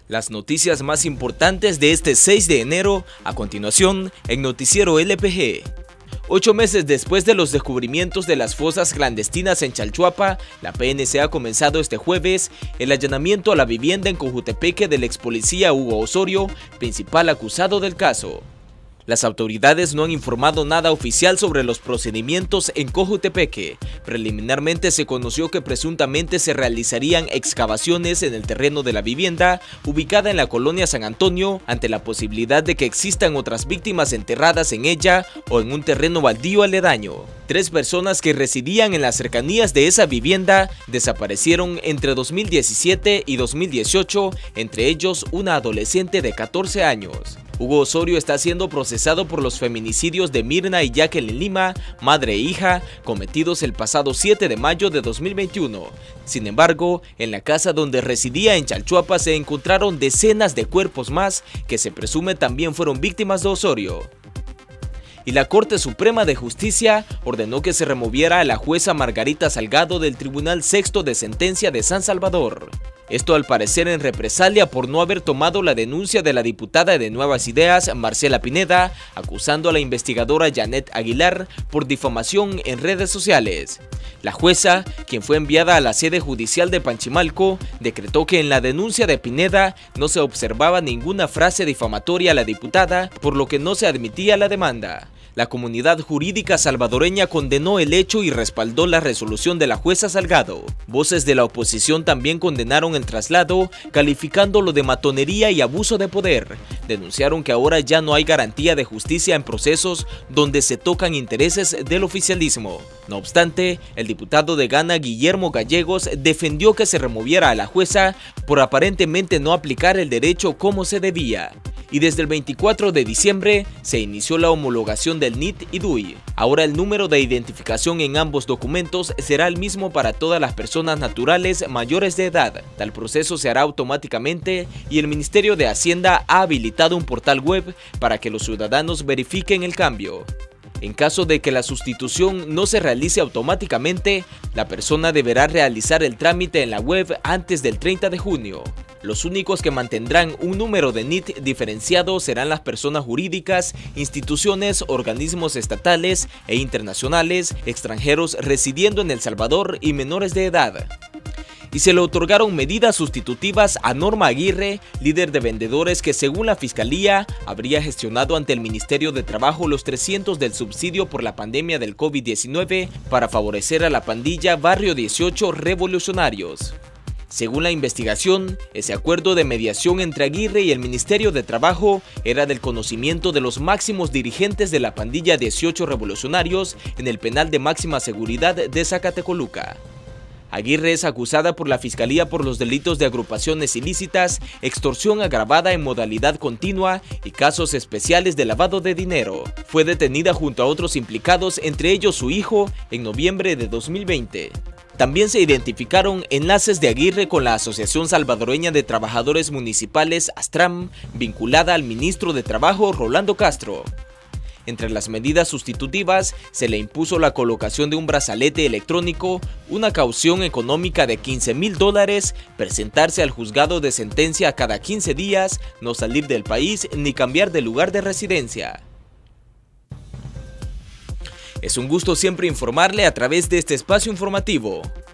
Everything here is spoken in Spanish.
Las noticias más importantes de este 6 de enero, a continuación en Noticiero LPG. 8 meses después de los descubrimientos de las fosas clandestinas en Chalchuapa, la PNC ha comenzado este jueves el allanamiento a la vivienda en Cojutepeque del ex policía Hugo Osorio, principal acusado del caso. Las autoridades no han informado nada oficial sobre los procedimientos en Cojutepeque. Preliminarmente se conoció que presuntamente se realizarían excavaciones en el terreno de la vivienda, ubicada en la colonia San Antonio, ante la posibilidad de que existan otras víctimas enterradas en ella o en un terreno baldío aledaño. 3 personas que residían en las cercanías de esa vivienda desaparecieron entre 2017 y 2018, entre ellos una adolescente de 14 años. Hugo Osorio está siendo procesado por los feminicidios de Mirna y Jacqueline Lima, madre e hija, cometidos el pasado 7 de mayo de 2021. Sin embargo, en la casa donde residía en Chalchuapa se encontraron decenas de cuerpos más que se presume también fueron víctimas de Osorio. Y la Corte Suprema de Justicia ordenó que se removiera a la jueza Margarita Salgado del Tribunal Sexto de Sentencia de San Salvador. Esto al parecer en represalia por no haber tomado la denuncia de la diputada de Nuevas Ideas, Marcela Pineda, acusando a la investigadora Janet Aguilar por difamación en redes sociales. La jueza, quien fue enviada a la sede judicial de Panchimalco, decretó que en la denuncia de Pineda no se observaba ninguna frase difamatoria a la diputada, por lo que no se admitía la demanda. La comunidad jurídica salvadoreña condenó el hecho y respaldó la resolución de la jueza Salgado. Voces de la oposición también condenaron el traslado, calificándolo de matonería y abuso de poder. Denunciaron que ahora ya no hay garantía de justicia en procesos donde se tocan intereses del oficialismo. No obstante, el diputado de Gana, Guillermo Gallegos, defendió que se removiera a la jueza por aparentemente no aplicar el derecho como se debía. Y desde el 24 de diciembre se inició la homologación del NIT y DUI. Ahora el número de identificación en ambos documentos será el mismo para todas las personas naturales mayores de edad. Tal proceso se hará automáticamente y el Ministerio de Hacienda ha habilitado un portal web para que los ciudadanos verifiquen el cambio. En caso de que la sustitución no se realice automáticamente, la persona deberá realizar el trámite en la web antes del 30 de junio. Los únicos que mantendrán un número de NIT diferenciado serán las personas jurídicas, instituciones, organismos estatales e internacionales, extranjeros residiendo en El Salvador y menores de edad. Y se le otorgaron medidas sustitutivas a Norma Aguirre, líder de vendedores que según la Fiscalía habría gestionado ante el Ministerio de Trabajo los 300 del subsidio por la pandemia del COVID-19 para favorecer a la pandilla Barrio 18 Revolucionarios. Según la investigación, ese acuerdo de mediación entre Aguirre y el Ministerio de Trabajo era del conocimiento de los máximos dirigentes de la pandilla 18 Revolucionarios en el penal de máxima seguridad de Zacatecoluca. Aguirre es acusada por la Fiscalía por los delitos de agrupaciones ilícitas, extorsión agravada en modalidad continua y casos especiales de lavado de dinero. Fue detenida junto a otros implicados, entre ellos su hijo, en noviembre de 2020. También se identificaron enlaces de Aguirre con la Asociación Salvadoreña de Trabajadores Municipales ASTRAM, vinculada al ministro de Trabajo Rolando Castro. Entre las medidas sustitutivas se le impuso la colocación de un brazalete electrónico, una caución económica de $15,000, presentarse al juzgado de sentencia cada 15 días, no salir del país ni cambiar de lugar de residencia. Es un gusto siempre informarle a través de este espacio informativo.